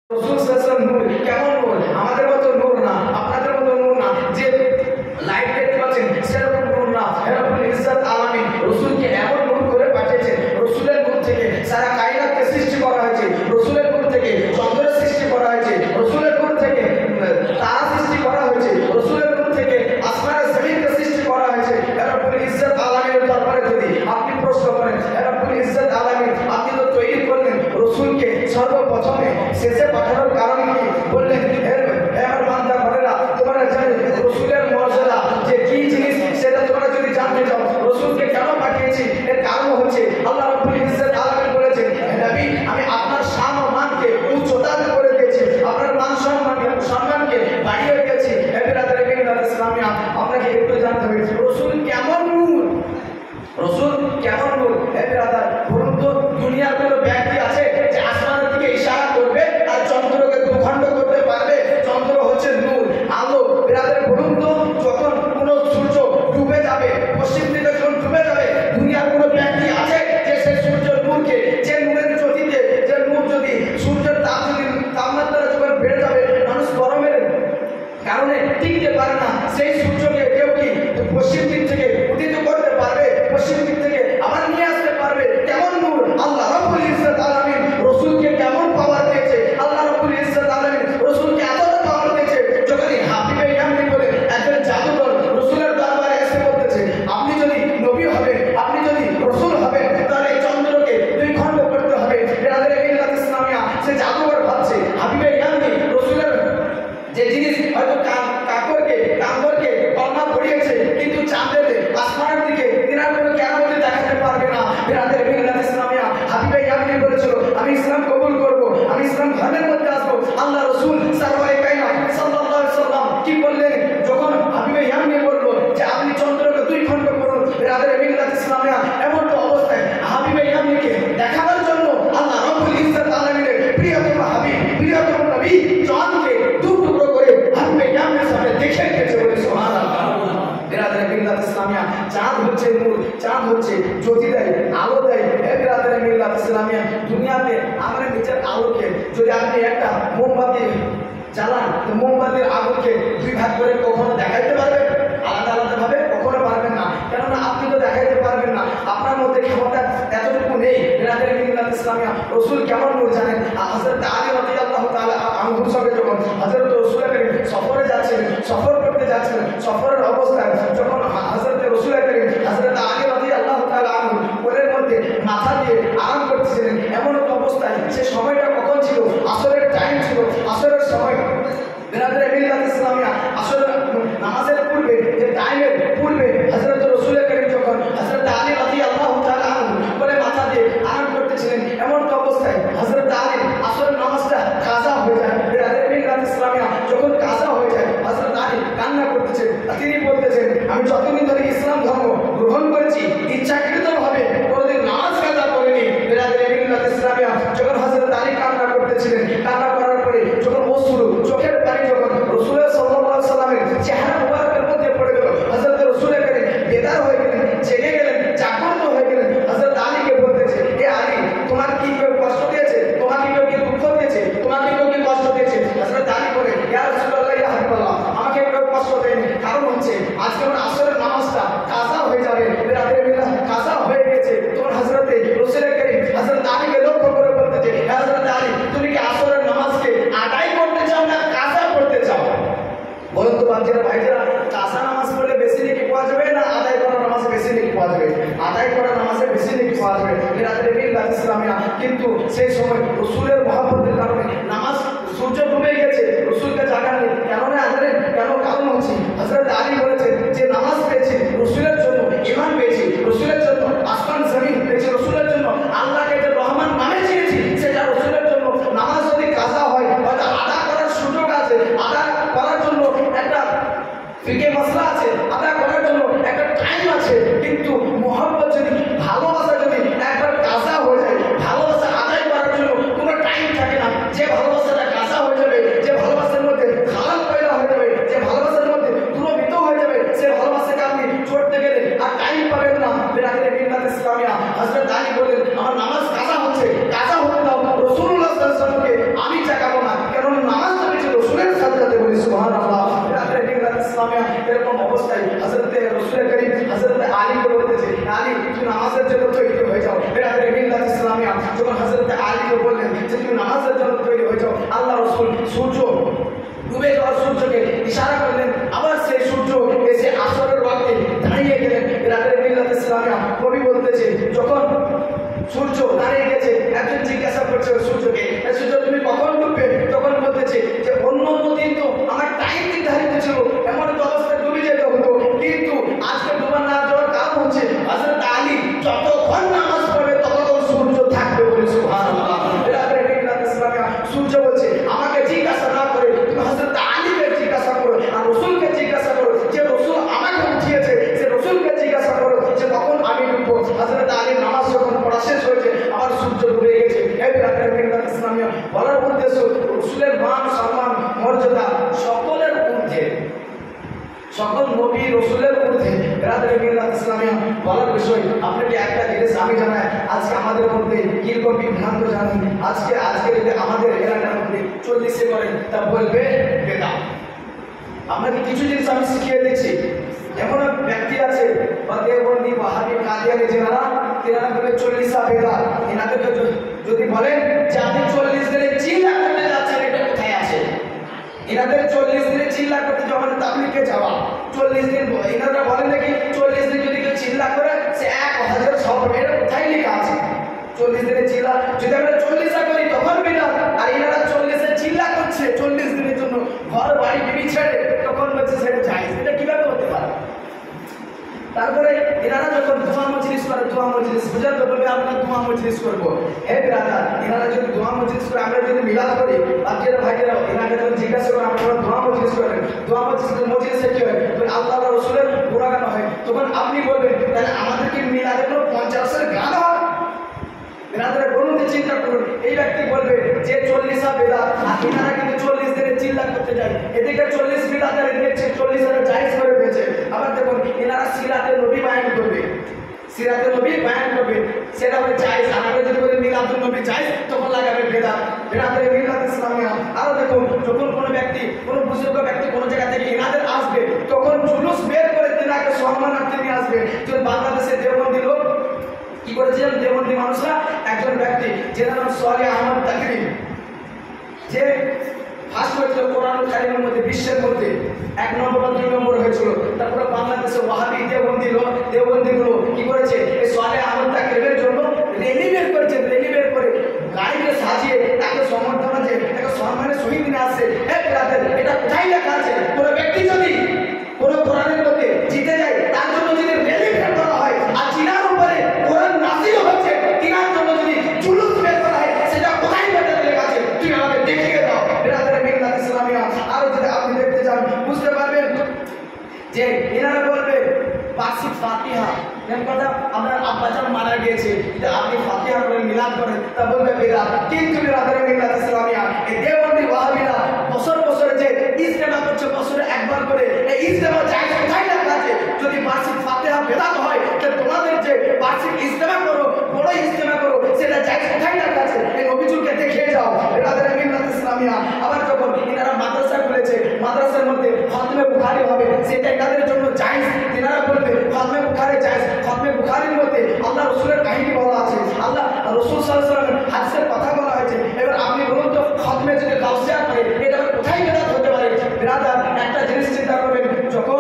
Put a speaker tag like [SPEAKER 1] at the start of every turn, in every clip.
[SPEAKER 1] রসুল সাল্লাল্লাহু আলাইহি ওয়াসাল্লাম নূর, কেমন নূর? আমাদের মতো নূর না, আপনাদের মতো নূর না, যে লাইট দেখতে পাচ্ছেন সেরকম নূর না। রব্বুল ইজ্জত আলামিন রসুলকে এমন নূর করে পাঠিয়েছেন, রসুলের নূর থেকে সারা কায়নাতকে সৃষ্টি করা হয়েছে, রসুলের নূর থেকে চন্দ্রের সৃষ্টি করা হয়েছে, রসুলের নূর থেকে তারা সৃষ্টি করা হয়েছে, রসুলের নূর থেকে আসমানের জমিনকে সৃষ্টি করা হয়েছে। রব্বুল ইজ্জত আলামিনের দরবারে যদি আপনি প্রশ্ন করেন, রব্বুল ইজ্জত আলামিন আপনি তো তৈরি করলেন রসুলকে সর্বপ্রথমে শেষে পাঠানোর কারণ কি? বললেন আমার বান্দা ঘরেরা, তোমরা জানো রসুলের মর্যাদা যে কি জিনিস, সেটা তোমরা যদি জানতে চাও রসুলকে কেন পাঠিয়েছি, এর কারণ হচ্ছে আল্লাহ রাব্বুল ইজ্জত আলামিন বলেছেন, নবী আমি আপনার শান ও মানকে উচ্চতা করে দিয়েছি, আপনার মান সম্মানকে বাড়িয়ে দিয়েছি। ইসলামিয়া আপনাকে একটু জানতে হবে রসুল কেমন নূর, রসুল কেমন নূর। বলুন তো দুনিয়ার কোনো ব্যক্তি আছে যে আসমানের দিকে ইশারা করবে আর চন্দ্রকে দুখণ্ড করতে পারবে? চন্দ্র হচ্ছে নূর, আলো। বলুন তো যখন কোনো সূর্য ডুবে যাবে, পশ্চিম দিকে যখন ডুবে যাবে, দুনিয়ার কোনো ব্যক্তি আছে যে সেই সূর্য নূরকে, যে নূরের জ্যোতিতে, যে নূর যদি সূর্যের তাপমাত্রা যখন বেড়ে যাবে, মানুষ গরমের কারণে টিকতে পারে না, সেই সূর্যকে কেউ কি পশ্চিম দিক থেকে উদিত করতে পারবে? পশ্চিম দিক থেকে আবার নিয়ে আসতে পারবে? কেমন নূর! আল্লাহ রাব্বুল ইজ্জত আলামিন রসুলকে কেমন পাওয়ার দিয়েছে, আল্লাহ রাব্বুল ইজ্জত আলামিন রসুলকে এতটা পাওয়ার দিয়েছে, যখন হাবিবে ইয়ামনি বলে একজন জাদুকর রসুলের দরবারে এসে বলতেছে, আপনি যদি নবী হবেন, আপনি যদি রসুল হবেন, তাহলে এই চন্দ্রকে দুই খণ্ড করতে হবে। ইসলামিয়া সে জাদুকর ভাবছে হাবিবে ইয়ামনি রসুলের যে জিনিস হয়তো কাকরকে কলমা পড়িয়েছে, কিন্তু চাঁদের আসমানের দিকে তিনার কোনো কেরামতি দেখাতে পারবে না। ইসলামিয়া হাবিবে ইয়ামনি বলেছিল, আমি ইসলাম কবুল করব, আমি ইসলাম ধর্মের মধ্যে আসবো। আল্লাহ রসুল সারওয়ারে কায়নাত সাল্লাল্লাহু আলাইহি ওয়াসাল্লাম কি বললেন? যখন হাবিবে ইয়ামনি বলল যে আপনি চন্দ্রকে দুই খণ্ড করুন, ইসলামিয়া এমন তো অবস্থায় হাবিবে ইয়ামনিকে দেখানোর জন্য আল্লাহ রাব্বুল ইজ্জত আলামিনের প্রিয়তম হাবিব, প্রিয়তম নবী চাঁদকে দু টুকরো করে হাবিবে ইয়ামনির সামনে দেখে রেখেছে। বলে সুবহানাল্লাহ। ইসলামিয়া চাঁদ হচ্ছে নূর, চাঁদ হচ্ছে জ্যোতি দেয়, আলো দেয়। ইসলামিয়া দুনিয়াতে আমরা নিজের আলোকে যদি আপনি একটা মোমবাতি জ্বালান, তো মোমবাতির আলোকে দুই ভাগ করে কখনো দেখাইতে পারবেন? আলাদা আলাদা ভাবে কখনো পারবেন না, কেননা আপনি তো দেখাইতে পারবেন না, আপনার মধ্যে ক্ষমতা এতটুকু নেই। ইসলামিয়া রসুল কেমন নূর জানেন? হযরত আলী রাদিয়াল্লাহু তাআলা আনহুর সঙ্গে যখন হযরত রাসূল করিম সফরে যাচ্ছেন, সফর করতে যাচ্ছেন, সফরের অবস্থায় যখন হযরত রাসূল করিম হযরত আলী রাদিয়াল্লাহু তাআলা আনহু কোলের মধ্যে মাথা দিয়ে আরাম করতেছিলেন, এমন একটা অবস্থায় সে সময়টা কখন ছিল? আসরের টাইম ছিল, আসরের সময়। ইসলামিয়া আসরের নামাজের পূর্বে, যে টাইমের পূর্বে হযরত রাসূল করিম যখন হযরত আলী রাদিয়াল্লাহু তাআলা আনহু কোলে মাথা দিয়ে আরাম করতেছিলেন, এমন একটা অবস্থায় হযরত আলী আসরের নামাজটা কাজা হয়ে যায়। ইসলামিয়া যখন কাজা হয়ে যায়, হযরত আলী কান্না করতেছেন, তিনি বলতেছেন, আমি যতদিন ধরে ইসলাম ধর্ম গ্রহণ করেছি ইচ্ছাকৃতভাবে কোনোদিন নামাজ কাজা করিনি। ইসলামিয়া যখন হযরত আলী কান্না করতেছিলেন, কান্না করার পরে যখন অশ্রু, চোখের পানি যখন রাসূল সাল্লাল্লাহু আলাইহি সাল্লামের চেহারা মুবারকের মধ্যে পড়ে গেল, হযরত রাসূল করিম বেদার হয়ে গেলেন, জেগে গেলেন, জাগ্রত হয়ে গেলেন। হযরত আলীকে বলতেছে, এ আলী, তোমার কি কেউ কষ্ট দিয়েছে? তোমাকে কেউ কি দুঃখ দিয়েছে? তোমাকে কেউ কি কষ্ট দিয়েছে? হযরত আলী বলে, ইয়া রাসূলুল্লাহ, ইয়া হাবিবাল্লাহ, আমাকে কেউ কষ্ট দেয়নি। কারণ হচ্ছে আজকে আমার আসরের নামাজটা কাজা হয়ে যাবে, রাতের বেলা কাজা হয়ে গেছে। তোমার হযরত রাসূল করিম হযরত আলীকে লক্ষ্য করে বলতেছে, হে হযরত আলী, তুমি কি আসরের নামাজকে আদায় করতে চাও না কাজা করতে চাও? বলুন তো বাচ্চারা, ভাইজারা, কাজা নামাজ পড়লে বেশি নেকি পাওয়া যাবে না আদায় করা নামাজে বেশি নেকি পাওয়া যাবে? আদায় করা নামাজে বেশি নেকি পাওয়া যাবে। ইসলামিয়া কিন্তু সেই সময় রসুলের মহব্বতের কারণে নামাজ, সূর্য ডুবে গেছে, রসুলকে জাগাননি, কেননা জানেন কেন? কারণ হচ্ছে হযরত আলী বলেছেন যে নামাজ পেয়েছি রসুলের জন্য, ঈমান পেয়েছি রসুলের জন্য, আসমান জমিন পেয়েছি রসুলের জন্য, আল্লাহকে যে রহমান নামে চিনেছি সেটা রসুলের জন্য। নামাজ যদি কাজা হয়, হয়তো আদা করার সুযোগ আছে, আদা করার জন্য একটা ফিকে মশলা আছে, আদা করার জন্য একটা টাইম আছে, কিন্তু মোহাম্মত যদি, ভালোবাসা যদি একবার কাজা হয়ে যায়, ভালোবাসা আদায় করার জন্য কোনো টাইম থাকে না। ডুবে যাওয়া সূর্যকে ইশারা করলেন, আবার সেই সূর্য এসে আসরের ওয়াক্তে দাঁড়িয়ে গেলেন। রাতের মিলাদ ইসলামিয়া কবি বলতেছে, যখন সূর্য দাঁড়িয়ে গেছে, একজন জিজ্ঞাসা করছে সূর্যকে, সূর্য তুমি কখন ডুববে? তখন বলতেছে যে অন্য দিন তো আমার টাইম নির্ধারিত ছিল, এমন তো অবস্থায় ডুবে যেতে হতো, কিন্তু আজকে ডুবা না যাওয়ার কারণ হচ্ছে হযরত আলী যতক্ষণ নামাজ পড়বে ততক্ষণ সূর্য থাকবে বলে সুবহানাল্লাহ। রাতের মিলাদ ইসলামিয়া সূর্য বলছে, আমাকে জিজ্ঞাসা না করে তুমি হযরত আলীকে জিজ্ঞাসা করো, আর রাসূলকে জিজ্ঞাসা করো, যে রাসূল আমাকে উঠিয়েছে সে রাসূলকে জিজ্ঞাসা করো যে কখন আমি ডুববো। হযরত আলীর নামাজ যখন পড়া শেষ হয়েছে, আবার সূর্য ডুবে গেছে। এই রাতের মিলাদ ইসলামিয়া বলার উদ্দেশ্য রাসূলের মান সম্মান মর্যাদা সকলের ঊর্ধ্বে, সকল নবী রাসূলের ঊর্ধ্বে। রাতের মিলাদ ইসলামিয়া বলার বিষয় আপনাকে একটা জিনিস আমি জানাই, আজকে আমাদের মধ্যে কিরকম বিভ্রান্ত জানি। আজকে যদি আমাদের এলাকার মধ্যে 40 করে তা বলবে বেদাত। আপনাকে কিছু জিনিস আমি শিখিয়ে দিচ্ছি। এমন এক ব্যক্তি আছে বা দেওবন্দি ওয়াহাবি কাদিয়ানি যারা, তেনারা বলে 40 বেদাত। এনাদেরকে যদি বলেন যে আপনি 40 দিনে চিল্লা করতে যাচ্ছেন, এটা কোথায় আছে? এনাদের 40 দিনে চিল্লা করতে যাওয়া মানে তাবলীগে যাওয়া। 40 দিন এনারা বলেন নাকি 40 দিন যদি কেউ চিল্লা করে সে 1000 সওয়াব পাবে, এটা কোথায় লেখা আছে? 40 দিনে চিল্লা যদি আমরা 40 করি তখন বিদাত, আর এনারা 40 চিল্লা করছে 40 দিনের জন্য ঘর বাড়ি বিবি ছেড়ে, তখন বলছে সেটা জায়েজ। এটা কিভাবে হতে পারে? তারপরে এনারা যখন দোয়া মজলিস করে, দোয়া মজলিস বুঝাতে বলবে আমরা দোয়া মজলিস করবো। হে ব্রাদার, এনারা যদি দোয়া মজলিস করে, আমরা যদি মিলাদ করি, বাকিরা ভাইরা এনাকে যখন জিজ্ঞাসা করে আপনারা দোয়া মজলিস করেন, দোয়া মজলিসে কি হয়? আল্লাহ রাসূলের গুণগান হয়, তখন আপনি বলবেন তাহলে আমাদেরকে মিলাদের 50 গান হয়? এনাদের বলুন, চিন্তা করুন, এই ব্যক্তি বলবে যে 40 বেদাত, আর এনারা কিন্তু 40 দিনে চিল্লা করতে যায়। এদিকে 40 বেদাত আর এদিকে 40 জায়েজ করে পেয়েছে। আবার দেখুন এনারা সিরাতের নবী বায়ান করবে, সিরাতের নবী বায়ান করবে, সেটা হবে জায়েজ। আর আমরা যদি বলি মিলাদুন নবী জায়েজ, তখন লাগাবে বেদাত। বেদাতের মিলাদ ইসলামিয়া। আরো দেখুন, যখন কোনো ব্যক্তি, কোনো বুজুর্গ ব্যক্তি কোনো জায়গা থেকে এনাদের আসবে, তখন জুলুস বের করে তেনাকে সম্মানার্থে নিয়ে আসবে। যদি বাংলাদেশের দেওবন্দি লোক কি করেছিলেন, দেওবন্দি মানুষরা, একজন ব্যক্তি যার নাম সালেহ আহমদ তাকরিম, যে ফার্স্ট হয়েছিল কোরআনুল কারীমের মধ্যে, বিশ্বের মধ্যে 1 নম্বর বা 2 নম্বর হয়েছিল। তারপরে বাংলাদেশে ওয়াহাবি দেওবন্দিগুলো কি করেছে, এই সালেহ আহমদ তাকরিমের জন্য র্যালি বের করেছে। র্যালি বের করে গাড়িকে সাজিয়ে তাকে সমর্থনা দিয়ে তাকে সম্মানের সহিত নিয়ে আসছে। এটা কোথায় লেখা আছে? কোনো ব্যক্তি যদি কোনো কোরআনের মধ্যে জিতে যায়, তার জন্য যদি র্যালি বের করা হয়, আর জিনার উপরে কোরআন নাযিল হচ্ছে, তিনার জন্য যদি জুলুস বের করা হয়, সেটা কোথায় লেখা আছে? তুই আমাকে দেখিয়ে দাও। রাতের মিলাদ ইসলামিয়া আরো যদি আপনি দেখতে চান, বুঝতে পারবেন যে এনারা বলবে বার্ষিক ফাতিহা, এর কথা আপনার আব্বাজান মারা গিয়েছে, যে আপনি ফাতিহা করে মিলাদ করেন, তা বলবে বেদাত। কিন্তু রাতের মিলাদ ইসলামিয়া এই দেওবন্দি ওয়াহাবিরা বছর বছর যে ইজতেমা করছে, বছরে একবার করে, এই ইজতেমা জায়েজ কোথায় লেখা আছে? যদি বার্ষিক ফাতিহা বেদাত হয়, তাহলে তোমাদের যে বার্ষিক ইজতেমা করো, বড় ইজতেমা করো, সেটা জায়েজ কোথায় লেখা আছে? এই অভিযোগকে দেখিয়ে যাও। রাতের মিলাদ ইসলামিয়া। আবার যখন এনারা মাদ্রাসা খুলেছে, মাদ্রাসার মধ্যে খতমে বুখারী হবে, সেটা তাদের জন্য জায়েজ। এনারা বলবে খতমে বুখারী জায়েজ। খতমে বুখারীর মধ্যে আল্লাহ রাসূলের কাহিনী বলা আছে, আল্লাহ রাসূল সাল্লাল্লাহু আলাইহি ওয়াসাল্লামের হাদিসের কথা বলা হয়েছে। এবার আপনি বলুন তো, খতমে যদি গাউসিয়া করে, এটা কোথায় বেদাত হতে পারে? ব্রাদার, একটা জিনিস চিন্তা করবেন, যখন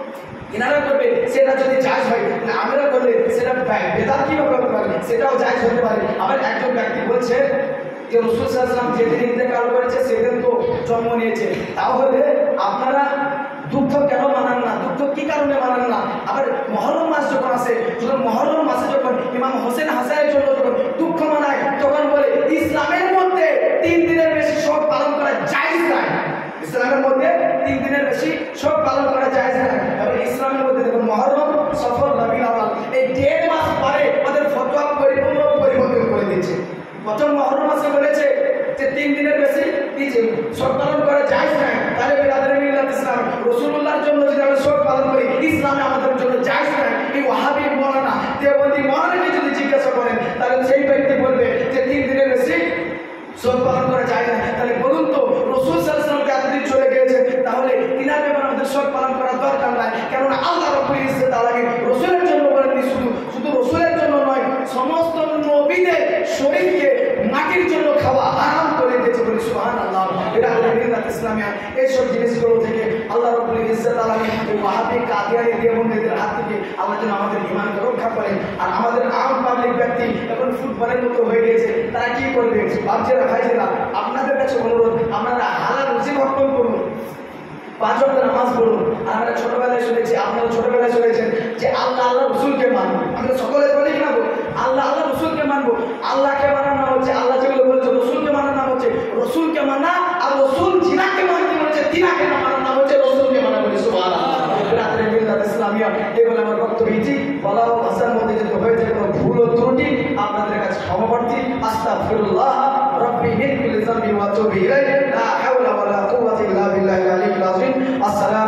[SPEAKER 1] এনারা করবে সেটা যদি জায়েজ হয়, আমরা করলে সেটা বেদাত কিভাবে হতে পারে? সেটাও জায়েজ হতে পারে। আবার একজন ব্যক্তি বলছে যে রাসূল সাল্লাল্লাহু আলাইহি ওয়াসাল্লাম যেদিন ইন্তেকাল করেছে সেদিন তো জন্ম নিয়েছে, তাহলে আপনারা দুঃখ কেন মানান না? দুঃখ কি কারণে মানান না? আবার মুহররম মাস যখন আসে, যখন মুহররম মাসে যখন ইমাম হোসেন হাসানের জন্য যখন দুঃখ মানায়, তখন বলে ইসলামের মধ্যে 3 দিনের বেশি শোক পালন করা জায়েজ নয়। ইসলামের মধ্যে 3 দিনের বেশি শোক পালন করা জায়েজ নয়। এবং ইসলামের মধ্যে দেখুন মুহররম, সফর, রবিউল আউয়াল, এই 1.5 মাস পরে ওদের ফতোয়া পরিপূর্ণ পরিবর্তন করে দিয়েছে। প্রথম মুহররম মাসে বলেছে যে 3 দিনের বেশি শোক পালন করা জায়েজ নয়। তাহলে রাতের মিলাদ ইসলাম, রাসূলুল্লাহর জন্য যদি আমরা শোক পালন করি, ইসলামে আমাদের জন্য জায়েজ নয়। এই ওয়াহাবি মাওলানা, দেওবন্দি মাওলানাকে যদি জিজ্ঞাসা করেন, তাহলে সেই ব্যক্তি বলবে যে 3 দিনের বেশি শোক পালন করা যায় না। তাহলে বলুন তো, রাসূল সাল্লাল্লাহু আলাইহি ওয়াসাল্লাম এতদিন চলে গিয়েছে, তাহলে তিনার ব্যাপারে আমাদের শোক পালন করার দরকার নাই। কেননা আল্লাহ রাব্বুল ইজ্জত আলামিন রাসূলের জন্য বলেননি, শুধু রাসূলের জন্য নয়, সমস্ত নবীদের শরীরকে মাটির জন্য খাওয়া হারাম করে দিয়েছে বলে সুবহানাল্লাহ। এটা ইসলামিয়া এইসব জিনিসগুলো থেকে আল্লাহ রাব্বুল ইজ্জত আলামিন এই ওয়াহাবি কাদিয়ানি দেওবন্দিদের হাত থেকে আল্লাহ যেন আমাদের ঈমানকে রক্ষা করেন। আর আমাদের আম পাবলিক ব্যক্তি এখন ফুটবলের মতো হয়ে গিয়েছে, তারা কি করবে? বাচ্চারা ভাইজেরা আপনাদের কাছে অনুরোধ, আপনারা হালাল রুজি ভক্ষণ করুন, 5 ওয়াক্ত নামাজ পড়ুন। আর আমরা ছোটবেলায় শুনেছি, আপনারা ছোটবেলায় শুনেছেন যে আল্লাহ আল্লাহ রসুলকে মানবো। আমরা সকলে বলি কি না আল্লাহ আল্লাহ রসুলকে মানবো। আল্লাহকে মানার নাম হচ্ছে, আল্লাহ যেগুলো বলেছে রসুলকে মানার নাম হচ্ছে রসুলকে মানা, আর রসুল জিনাকে মানতে বলেছে তিনাকে না মানার নাম হচ্ছে রসুলকে মানা বলে। সুবহানাল্লাহ। রাতের মিল্লাত ইসলামিয়া এগুলো আমার বক্তব্য ইতি বলা ও ভাষার মধ্যে যদি হয়েছে কোনো ভুল ও ত্রুটি আপনাদের কাছে ক্ষমাপ্রার্থী। আস্তাগফিরুল্লাহ রাব্বি মিন কুল্লি যামবি ওয়া আতুবু ইলাইহি লা হাওলা ওয়া লা কুওয়াতা ইল্লা বিল্লাহিল আলিয়্যিল আযীম। আসসালামু